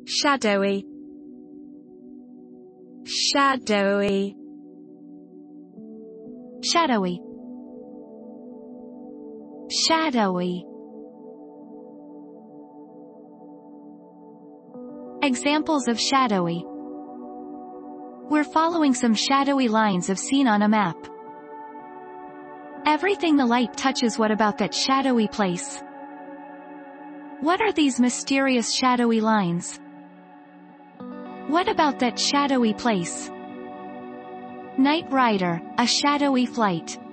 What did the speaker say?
Shadowy. Shadowy. Shadowy. Shadowy. Examples of shadowy. We're following some shadowy lines of scene on a map. Everything the light touches. What about that shadowy place? What are these mysterious shadowy lines? What about that shadowy place? Night Rider, a shadowy flight.